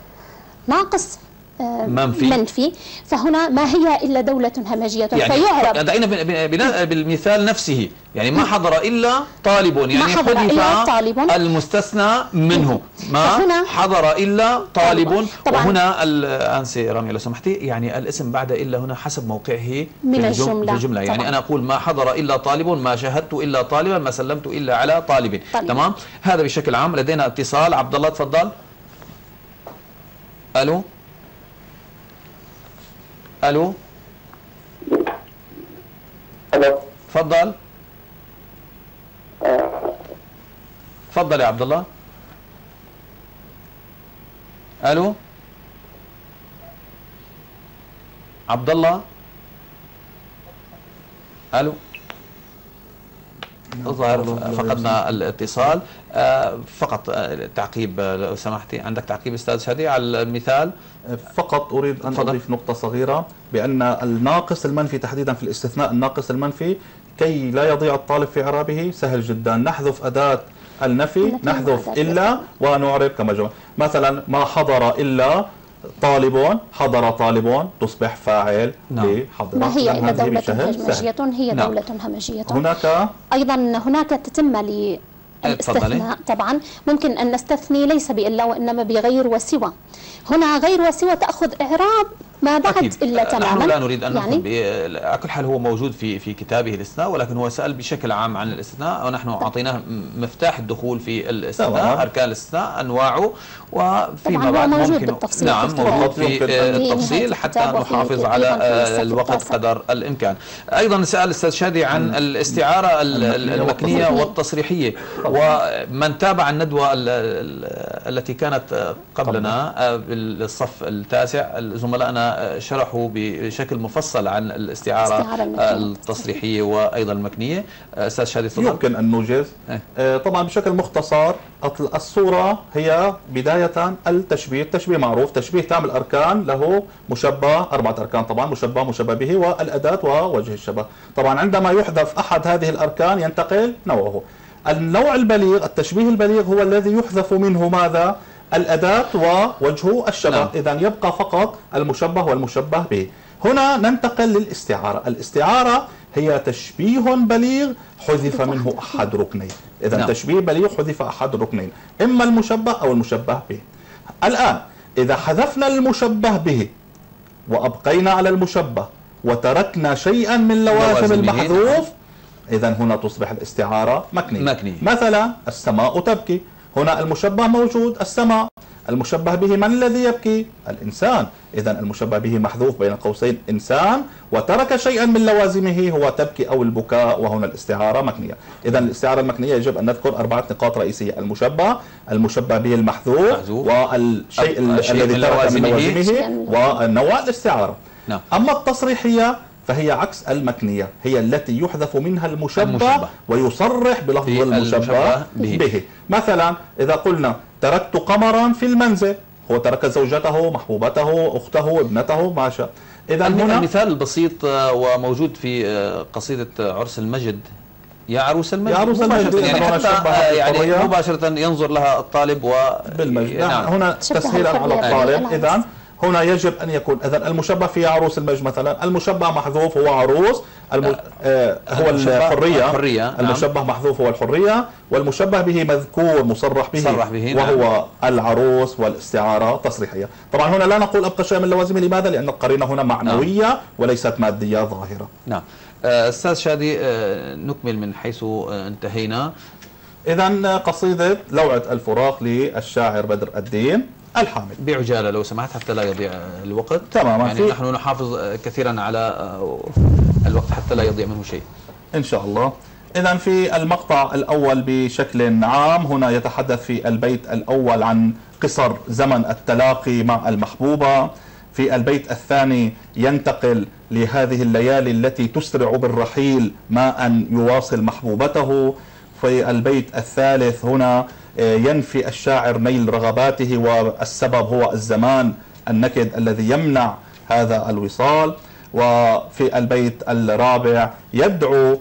ناقص منفي، فهنا ما هي إلا دولة همجية، يعني فيعرب. دعينا بالمثال نفسه، يعني ما حضر إلا طالب، يعني حذف المستثنى منه، ما حضر إلا طالب. وهنا أنسي رامي لو سمحتي، يعني الاسم بعد إلا هنا حسب موقعه من الجملة. يعني أنا أقول ما حضر إلا طالب، ما شاهدت إلا طالبا، ما سلمت إلا على طالب. تمام. هذا بشكل عام. لدينا اتصال. عبد الله تفضل. ألو. الو. تفضل. تفضل يا عبد الله. الو عبد الله. الو. الظاهر فقدنا الاتصال. فقط تعقيب لو سمحتي، عندك تعقيب استاذ شادي على المثال؟ فقط اريد ان اضيف نقطه صغيره، بان الناقص المنفي تحديدا في الاستثناء الناقص المنفي، كي لا يضيع الطالب في اعرابه، سهل جدا، نحذف اداه النفي، نحذف الا ونعرب كما جاء. مثلا ما حضر الا طالبون، حضر طالبون تصبح فاعل. نعم. ما هي إلا دولة همجية؟ هي نعم. دولة همجية. هناك أيضا هناك تتمة للاستثناء. طبعا ممكن أن نستثني ليس بإلا وإنما بغير وسوى. هنا غير وسوى تأخذ إعراب ما بعد أكيد. إلا تماما. نحن لا نريد أن ندخل على كل حال، هو موجود في كتابه الاستثناء، ولكن هو سأل بشكل عام عن الاستثناء، ونحن أعطيناه مفتاح الدخول في الاستثناء، أركان الاستثناء، أنواعه، وفيما بعد ممكن بالتفصيل. نعم موجود في التفصيل حتى نحافظ على الوقت قدر الإمكان. أيضا سأل الأستاذ شادي عن الاستعارة المكنية والتصريحية، ومن تابع الندوة التي كانت قبلنا بالصف التاسع، زملائنا شرحوا بشكل مفصل عن الاستعارة التصريحية وأيضا المكنية. أستاذ شادي تفضل. يمكن أن نوجز طبعا بشكل مختصر. الصورة هي بداية التشبيه معروف، تشبيه تام الأركان، له مشبه 4 أركان طبعا، مشبه به، والأداة ووجه الشبه. طبعا عندما يحذف أحد هذه الأركان ينتقل نوعه. النوع البليغ، التشبيه البليغ، هو الذي يحذف منه ماذا؟ الأداة ووجه الشبه. إذا يبقى فقط المشبه والمشبه به. هنا ننتقل للاستعارة. الاستعارة هي تشبيه بليغ حذف منه أحد ركنين. إذا تشبيه بليغ حذف أحد ركنين، إما المشبه أو المشبه به. الآن إذا حذفنا المشبه به وأبقينا على المشبه وتركنا شيئا من لوازم المحذوف، إذا هنا تصبح الاستعارة مكنية. مثلا السماء تبكي، هنا المشبه موجود السماء، المشبه به من الذي يبكي؟ الإنسان، إذا المشبه به محذوف بين قوسين إنسان، وترك شيئا من لوازمه هو تبكي أو البكاء، وهنا الاستعارة مكنية. إذا الاستعارة المكنية يجب أن نذكر 4 نقاط رئيسية: المشبه به المحذوف، والشيء الذي ترك من لوازمه، ونوع الاستعارة. أما التصريحية فهي عكس المكنية، هي التي يحذف منها المشبه ويصرح بلفظ المشبه به. مثلا إذا قلنا تركت قمرا في المنزل، هو ترك زوجته، محبوبته، أخته، ابنته، ما شاء. إذا هنا المثال البسيط وموجود في قصيدة عرس المجد: يا عروس المجد، يا عروس المجد، يعني حتى يعني مباشرة ينظر لها الطالب بالمجد. هنا تسهيلا على الطالب. إذا هنا يجب أن يكون المشبه في عروس المجد مثلا، المشبه محذوف هو عروس، هو الحرية، المشبه محذوف هو الحرية، والمشبه به مذكور مصرح به وهو العروس، والاستعارة تصريحية. طبعا هنا لا نقول أبقى شيء من لوازمه، لماذا؟ لأن القرينة هنا معنوية وليست مادية ظاهرة. نعم. أستاذ شادي، نكمل من حيث انتهينا. إذا قصيدة لوعة الفراق للشاعر بدر الدين الحامد، بعجالة لو سمحت حتى لا يضيع الوقت. تماما. يعني نحن نحافظ كثيرا على الوقت حتى لا يضيع منه شيء إن شاء الله. إذا في المقطع الأول بشكل عام هنا يتحدث في البيت الأول عن قصر زمن التلاقي مع المحبوبة. في البيت الثاني ينتقل لهذه الليالي التي تسرع بالرحيل ما أن يواصل محبوبته. في البيت الثالث هنا ينفي الشاعر نيل رغباته، والسبب هو الزمان النكد الذي يمنع هذا الوصال. وفي البيت الرابع يدعو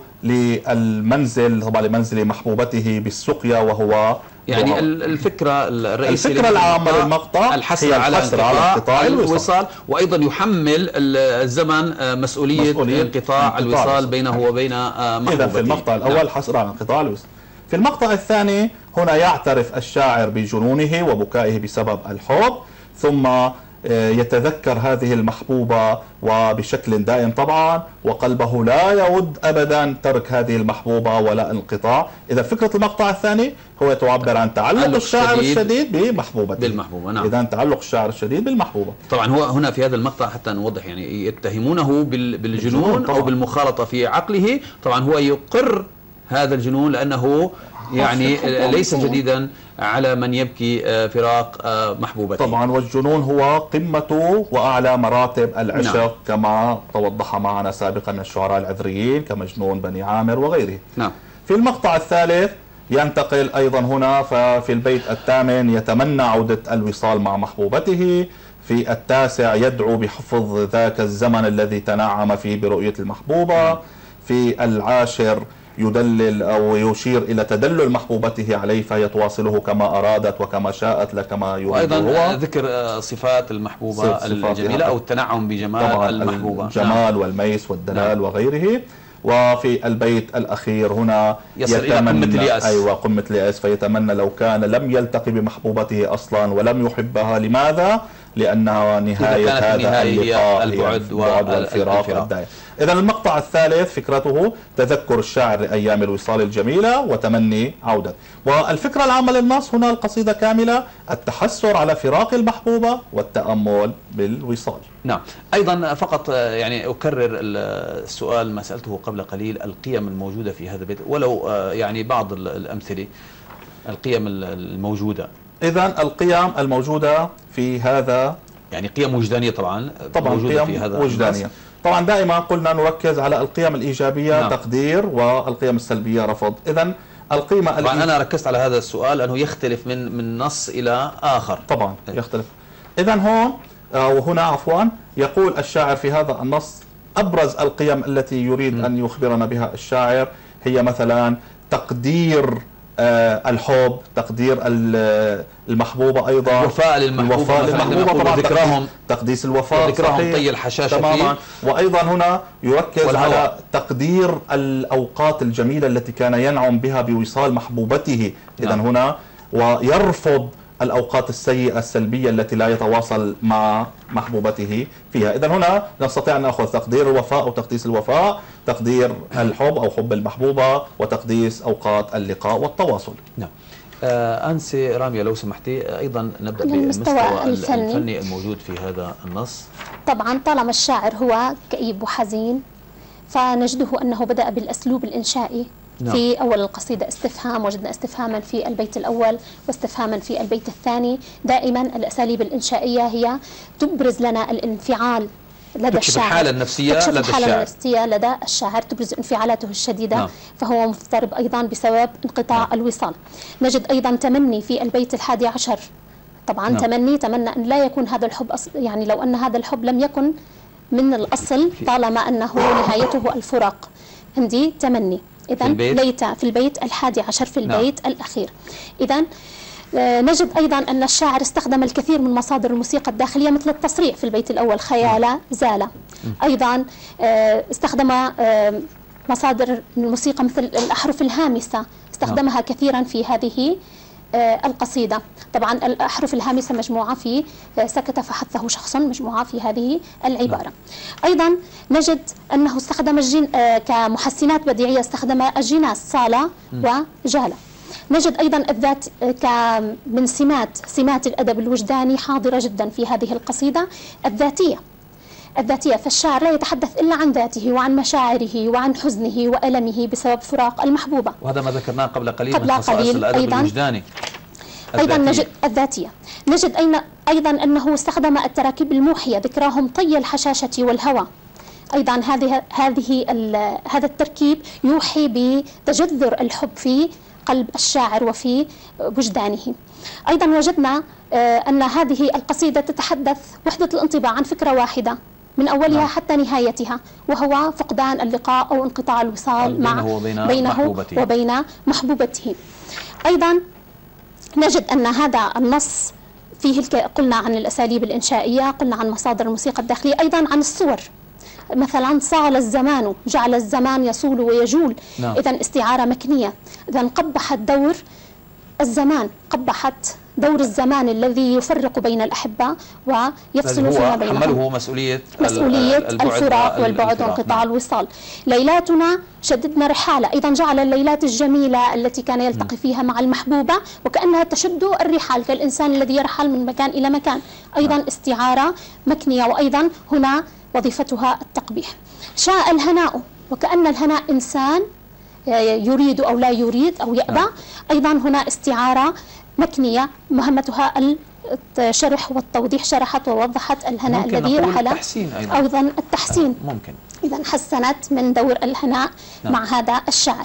للمنزل، طبعا لمنزل محبوبته بالسقيا، وهو يعني الفكرة الرئيسية، الفكرة العامة للمقطع الحث على انقطاع الوصال، وأيضا يحمل الزمن مسؤولية انقطاع الوصال بينه وبين محبوبته. إذا في المقطع الأول حصر على انقطاع الوصال. في المقطع الثاني هنا يعترف الشاعر بجنونه وبكائه بسبب الحب، ثم يتذكر هذه المحبوبة وبشكل دائم طبعا، وقلبه لا يود أبدا ترك هذه المحبوبة ولا انقطاع. إذا فكرة المقطع الثاني هو تعبر عن تعلق الشاعر الشديد بالمحبوبة. نعم. إذا تعلق الشاعر الشديد بالمحبوبة. طبعا هو هنا في هذا المقطع حتى نوضح، يعني يتهمونه بالجنون أو بالمخالطة في عقله. طبعا هو يقر هذا الجنون لأنه يعني ليس جديدا على من يبكي فراق محبوبته. طبعا والجنون هو قمة وأعلى مراتب العشق. نعم. كما توضح معنا سابقا من الشعراء العذريين كمجنون بني عامر وغيره. نعم. في المقطع الثالث ينتقل أيضا هنا، ففي البيت الثامن يتمنى عودة الوصال مع محبوبته. في التاسع يدعو بحفظ ذاك الزمن الذي تنعم فيه برؤية المحبوبة. في العاشر يدلل أو يشير إلى تدلل محبوبته عليه، فهي تواصله كما أرادت وكما شاءت لا كما يريد. وأيضا ذكر صفات المحبوبة الجميلة أو التنعم بجمال المحبوبة. الجمال والميس والدلال وغيره. وفي البيت الأخير هنا يصل إلى قمة اليأس. أيوة، قمة اليأس. فيتمنى لو كان لم يلتقي بمحبوبته أصلا ولم يحبها. لماذا؟ لأنها نهاية هذا اللقاء، البعد والفراق الدائم. إذا المقطع الثالث فكرته تذكر الشاعر لأيام الوصال الجميلة وتمني عودة. والفكرة العامة للنص هنا القصيدة كاملة التحسر على فراق المحبوبة والتأمل بالوصال. نعم. أيضا فقط يعني أكرر السؤال ما سألته قبل قليل: القيم الموجودة في هذا البيت، ولو يعني بعض الأمثلة، القيم الموجودة. إذا القيم الموجودة في هذا يعني قيم وجدانية طبعا موجودة في هذا وجدانية. طبعا دائما قلنا نركز على القيم الإيجابية. نعم. تقدير، والقيم السلبية رفض. إذا القيمة طبعا أنا ركزت على هذا السؤال لأنه يختلف من نص إلى آخر. طبعا يختلف. إذا هون وهنا عفوا يقول الشاعر في هذا النص أبرز القيم التي يريد أن يخبرنا بها الشاعر هي مثلا تقدير الحب، تقدير المحبوبة، أيضا الوفاء للمحبوبة طبعا، ذكرهم، تقديس الوفاء، ذكرهم طي الحشاشة تماما. وأيضا هنا يركز على تقدير الأوقات الجميلة التي كان ينعم بها بوصال محبوبته. إذا هنا ويرفض الأوقات السيئة السلبية التي لا يتواصل مع محبوبته فيها. إذا هنا نستطيع أن نأخذ تقدير الوفاء أو تقديس الوفاء، تقدير الحب أو حب المحبوبة، وتقديس أوقات اللقاء والتواصل. نعم. أنسي رامية لو سمحتي أيضا نبدأ بالمستوى الفني الموجود في هذا النص. طبعا طالما الشاعر هو كئيب وحزين فنجده أنه بدأ بالأسلوب الإنشائي. نعم. في أول القصيدة استفهام، وجدنا استفهاما في البيت الأول واستفهاما في البيت الثاني. دائما الأساليب الإنشائية هي تبرز لنا الانفعال لدى الشاعر، الحالة النفسية لدى الشاعر، النفسية لدى الشاعر، تبرز انفعالاته الشديدة. نعم. فهو مضطرب أيضا بسبب انقطاع نعم. الوصال. نجد أيضا تمني في البيت 11. طبعا نعم. تمنى أن لا يكون هذا الحب يعني لو أن هذا الحب لم يكن من الأصل طالما أنه نهايته الفراق. عندي تمني. إذا ليت في البيت 11 في البيت نعم. الأخير. إذا نجد أيضا أن الشاعر استخدم الكثير من مصادر الموسيقى الداخلية مثل التصريع في البيت الأول، خيال زال. أيضا استخدم مصادر الموسيقى مثل الأحرف الهامسة، استخدمها كثيرا في هذه القصيدة. طبعا الأحرف الهامسة مجموعة في سكت فحثه شخص، مجموعة في هذه العبارة. أيضا نجد أنه استخدم كمحسنات بديعية استخدم الجناس صال وجال. نجد أيضا الذات من سمات الأدب الوجداني حاضرة جدا في هذه القصيدة، الذاتية. فالشاعر لا يتحدث إلا عن ذاته وعن مشاعره وعن حزنه وألمه بسبب فراق المحبوبة. وهذا ما ذكرناه قبل قليل من خصائص الأدب الوجداني. أيضا نجد الذاتية. نجد أيضا أنه استخدم التراكيب الموحية، ذكراهم طي الحشاشة والهوى. أيضا هذا التركيب يوحي بتجذر الحب في قلب الشاعر وفي وجدانه. أيضا وجدنا أن هذه القصيدة تتحدث وحدة الانطباع عن فكرة واحدة من أولها حتى نهايتها، وهو فقدان اللقاء أو انقطاع الوصال بينه وبين محبوبته. أيضا نجد أن هذا النص فيه قلنا عن الأساليب الإنشائية، قلنا عن مصادر الموسيقى الداخلية، أيضا عن الصور. مثلا صال الزمان، جعل الزمان يصول ويجول. نعم. إذن استعارة مكنية. إذن قبحت دور الزمان، قبحت دور الزمان الذي يفرق بين الأحبة ويفصل فيما بينهم. حمله مسؤولية الفراق والبعد وانقطاع الوصال. ليلاتنا شددنا رحالة، أيضا جعل الليلات الجميلة التي كان يلتقي فيها مع المحبوبة وكأنها تشد الرحال كالإنسان الذي يرحل من مكان إلى مكان. أيضا استعارة مكنية. وأيضا هنا وظيفتها التقبيح. شاء الهناء، وكأن الهناء إنسان يريد أو لا يريد أو يأبى. أيضا هنا استعارة مكنية مهمتها الشرح والتوضيح، شرحت ووضحت الهناء الذي رحل. أيضا التحسين ممكن. إذا حسنت من دور الهناء مع هذا الشاعر.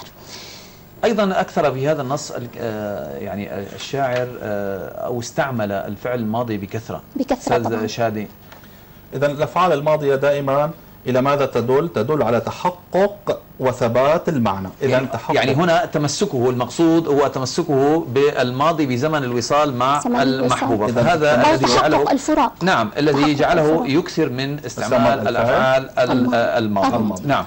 أيضا أكثر في هذا النص يعني الشاعر أو استعمل الفعل الماضي بكثرة. طبعا. شادي. إذا الأفعال الماضية دائما إلى ماذا تدل؟ تدل على تحقق وثبات المعنى. إذا يعني هنا تمسكه، المقصود هو تمسكه بالماضي بزمن الوصال مع المحبوبة. فهذا الذي جعله الفراق. نعم، الذي جعله يكثر من استعمال الأفعال الماضية. نعم.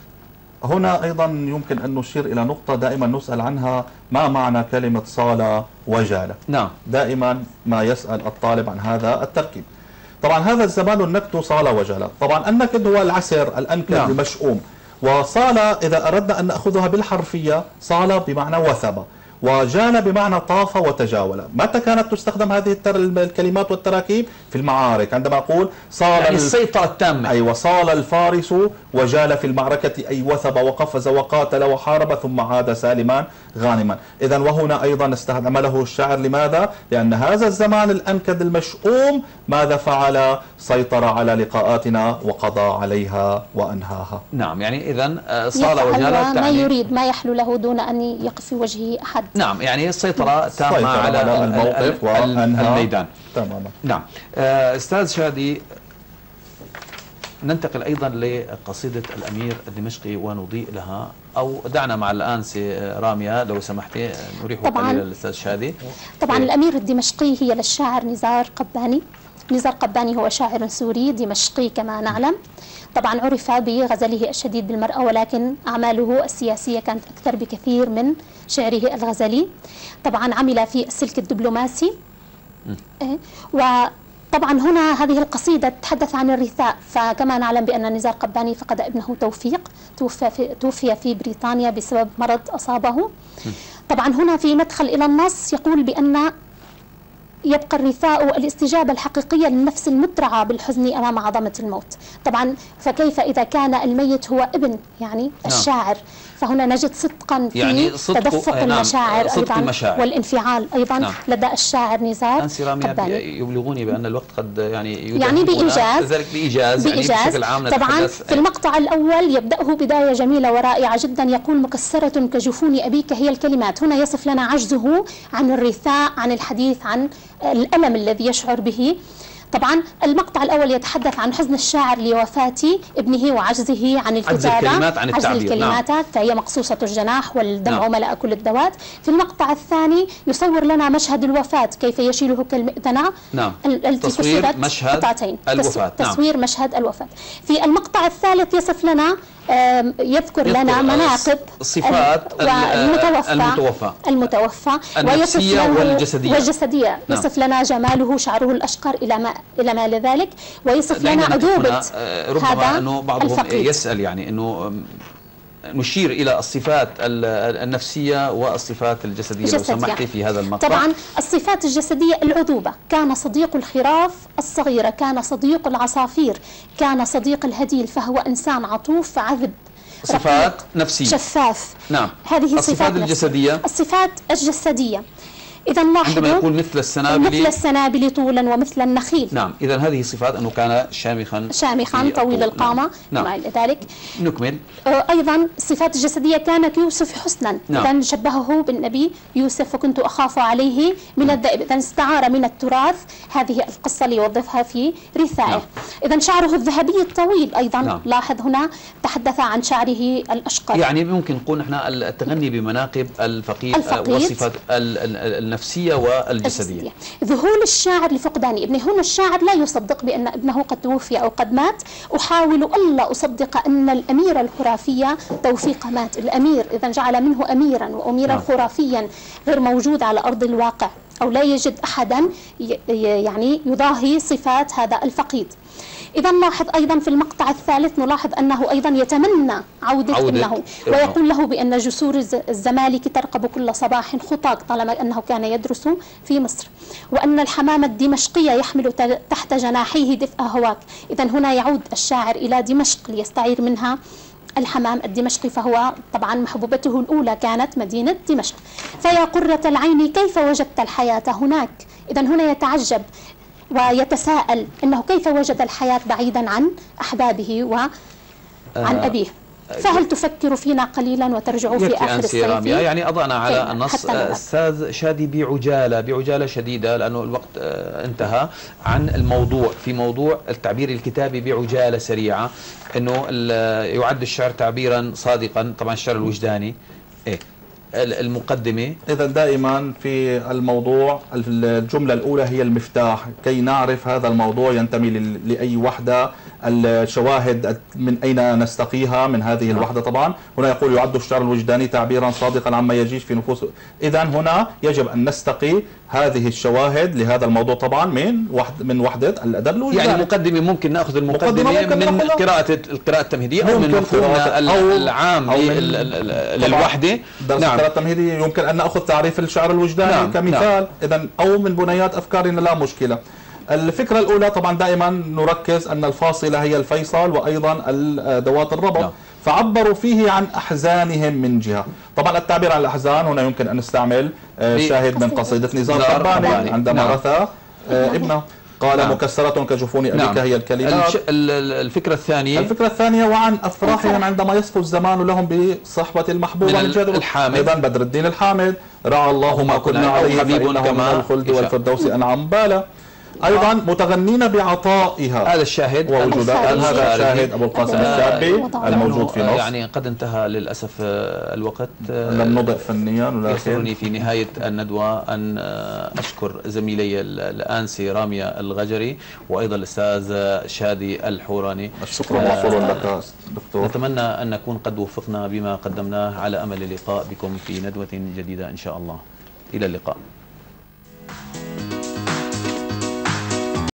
هنا أيضا يمكن أن نشير إلى نقطة دائما نسأل عنها: ما معنى كلمة صال وجال؟ نعم. دائما ما يسأل الطالب عن هذا التركيب. طبعا هذا الزمان النكد صال وجال. طبعا النكد هو العسر، الأنكد، نعم. المشؤوم. وصال إذا أردنا أن نأخذها بالحرفية، صال بمعنى وثب، وجال بمعنى طاف وتجاول. متى كانت تستخدم هذه الكلمات والتراكيب؟ في المعارك، عندما أقول صال يعني السيطرة التامة. أيوة، صال الفارس وجال في المعركة، أي وثب وقفز وقاتل وحارب ثم عاد سالما غانما. إذا وهنا أيضا استعمله الشاعر. لماذا؟ لأن هذا الزمان الأنكد المشؤوم ماذا فعل؟ سيطر على لقاءاتنا وقضى عليها وأنهاها. نعم، يعني إذا صال وجال ما يريد، ما يحلو له دون أن يقف في وجهه أحد. نعم، يعني السيطرة تامة على الموقف والميدان. تماما. نعم. أستاذ شادي، ننتقل أيضا لقصيدة الأمير الدمشقي ونضيء لها، أو دعنا مع الآنسة رامية لو سمحتي نريح قليلا للأستاذ شادي. طبعا الأمير الدمشقي هي للشاعر نزار قباني. نزار قباني هو شاعر سوري دمشقي كما نعلم. طبعا عرف بغزله الشديد بالمرأة، ولكن أعماله السياسية كانت أكثر بكثير من شعره الغزلي. طبعا عمل في السلك الدبلوماسي وطبعا هنا هذه القصيدة تتحدث عن الرثاء، فكما نعلم بأن نزار قباني فقد ابنه توفيق، توفي في بريطانيا بسبب مرض أصابه. طبعا هنا في مدخل إلى النص يقول بأن يبقى الرثاء الاستجابة الحقيقية للنفس المترعة بالحزن أمام عظمة الموت. طبعا فكيف إذا كان الميت هو ابن يعني الشاعر، فهنا نجد صدقا في يعني تدفق المشاعر صدق أيضا المشاعر والانفعال أيضا لدى الشاعر نزار قباني. يبلغوني بأن الوقت قد يعني بإيجاز يعني بشكل عام طبعا في المقطع الأول يبدأه بداية جميلة ورائعة جدا، يقول: مكسرة كجفون أبيك هي الكلمات. هنا يصف لنا عجزه عن الرثاء، عن الحديث عن الألم الذي يشعر به. طبعا المقطع الأول يتحدث عن حزن الشاعر لوفاة ابنه وعجزه عن الكتابة، عجز الكلمات فهي مقصوصة الجناح والدمع ملأ كل الدوات. في المقطع الثاني يصور لنا مشهد الوفاة كيف يشيله كالمئذنة. تصوير مشهد قطعتين. الوفاة. تصوير مشهد الوفاة. في المقطع الثالث يصف لنا يذكر لنا مناقب صفات المتوفى النفسية والجسدية. يصف لنا جماله، شعره الأشقر إلى ما لذلك، ويصف لنا عذوبة ربما أنه بعضهم يسأل يعني أنه نشير إلى الصفات النفسية والصفات الجسدية لو سمحتي في هذا المقطع. طبعا الصفات الجسدية العذوبة، كان صديق الخراف الصغيرة، كان صديق العصافير، كان صديق الهديل، فهو إنسان عطوف عذب، صفات نفسية، شفاف. هذه الصفات الجسدية. الصفات الجسدية إذا لاحظوا عندما يقول مثل السنابل طولا ومثل النخيل. إذا هذه صفات أنه كان شامخا طويل القامة وما إلى ذلك. نكمل. أيضا الصفات الجسدية، كان يوسف حسنا. إذا شبهه بالنبي يوسف وكنت أخاف عليه من الذئب. إذا استعار من التراث هذه القصة ليوظفها في رثائه. إذا شعره الذهبي الطويل أيضا لاحظ هنا تحدث عن شعره الأشقر. يعني ممكن نقول نحن التغني بمناقب الفقيد والصفات النفسية والجسدية. ذهول الشاعر لفقدان ابنه. هنا الشاعر لا يصدق بأن ابنه قد توفي أو قد مات. أحاول ألا أصدق أن الأميرة الخرافية توفيق مات. الأمير إذا جعل منه أميرا وأميرا خرافيا غير موجود على أرض الواقع، أو لا يجد أحدا يعني يضاهي صفات هذا الفقيد. إذا نلاحظ أيضا في المقطع الثالث نلاحظ أنه أيضا يتمنى عودة ابنه، ويقول له بأن جسور الزمالك ترقب كل صباح خطاك، طالما أنه كان يدرس في مصر، وأن الحمامة الدمشقية يحمل تحت جناحيه دفء هواك. إذا هنا يعود الشاعر إلى دمشق ليستعير منها الحمام الدمشقي، فهو طبعا محبوبته الأولى كانت مدينة دمشق. فيا قرة العين كيف وجدت الحياة هناك. إذا هنا يتعجب ويتساءل أنه كيف وجد الحياة بعيدا عن أحبابه وعن أبيه. فهل تفكر فينا قليلا وترجع في آخر الصيف؟ يعني أضعنا على النص أستاذ شادي بعجالة شديدة، لأنه الوقت انتهى عن الموضوع. في موضوع التعبير الكتابي بعجالة سريعة، أنه يعد الشعر تعبيرا صادقا، طبعا الشعر الوجداني المقدمة. إذا دائما في الموضوع الجملة الأولى هي المفتاح كي نعرف هذا الموضوع ينتمي لأي وحدة، الشواهد من أين نستقيها من هذه الوحدة. طبعا هنا يقول يعد الشعر الوجداني تعبيرا صادقا عما يجيش في نفوس. إذا هنا يجب أن نستقي هذه الشواهد لهذا الموضوع طبعا من وحدة الأدب الوجداني. يعني مقدمة ممكن نأخذ المقدمة من القراءة التمهيدية أو من مفهومنا العام للوحدة. القراءة التمهيدية يمكن أن نأخذ تعريف الشعر الوجداني كمثال. إذا أو من بنيات أفكارنا لا مشكلة. الفكرة الأولى طبعا دائما نركز أن الفاصلة هي الفيصل وأيضا أدوات الربط، فعبروا فيه عن أحزانهم من جهة. طبعا التعبير عن الأحزان هنا يمكن أن نستعمل شاهد من قصيدة نزار قباني عندما رثى ابنه، قال مكسرة كجفون أبيك هي الكلمات. الفكرة الثانية وعن أفراحهم عندما يصفو الزمان لهم بصحبة المحبوبة من جد أيضا بدر الدين الحامد، رعى الله ما كنا عليه فإنه من الخلد والفردوس أنعم بالا. أيضا متغنين بعطائها. هذا الشاهد ووجودها. هذا شاهد أبو القاسم الشابي الموجود في مصر. يعني قد انتهى للأسف الوقت، لم نضع فنيا. يسرني في نهاية الندوة أن أشكر زميلي الآنسي راميا الغجري وأيضا الأستاذ شادي الحوراني. الشكر موصول لك دكتور. نتمنى أن نكون قد وفقنا بما قدمناه، على أمل اللقاء بكم في ندوة جديدة إن شاء الله. إلى اللقاء.